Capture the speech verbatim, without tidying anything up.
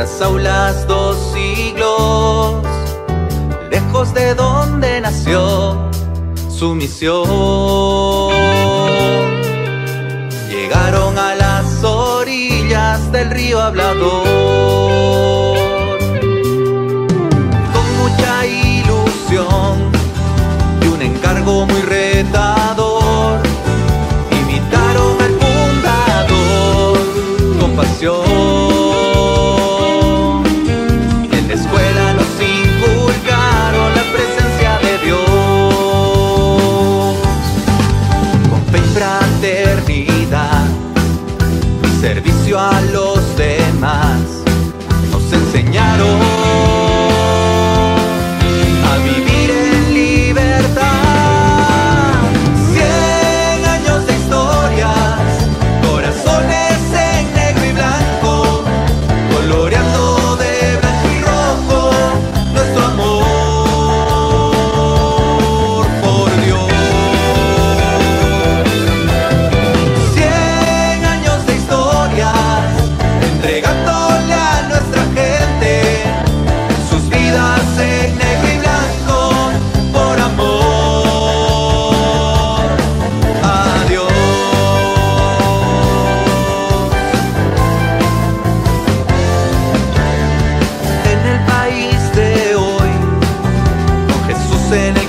las aulas dos siglos, lejos de donde nació su misión. Llegaron a las orillas del río hablador, con mucha ilusión y un encargo muy retador. Imitaron al fundador con pasión. En la escuela nos inculcaron la presencia de Dios, con fe y fraternidad y servicio a los demás. Nos enseñaron a vivir en libertad. Cien años de historias, corazones en negro y blanco, coloreando de blanco y rojo nuestro amor por Dios. Cien años de historias, entregándole a nuestra gente sus vidas en negro y blanco por amor a Dios. En el país de hoy, con Jesús en el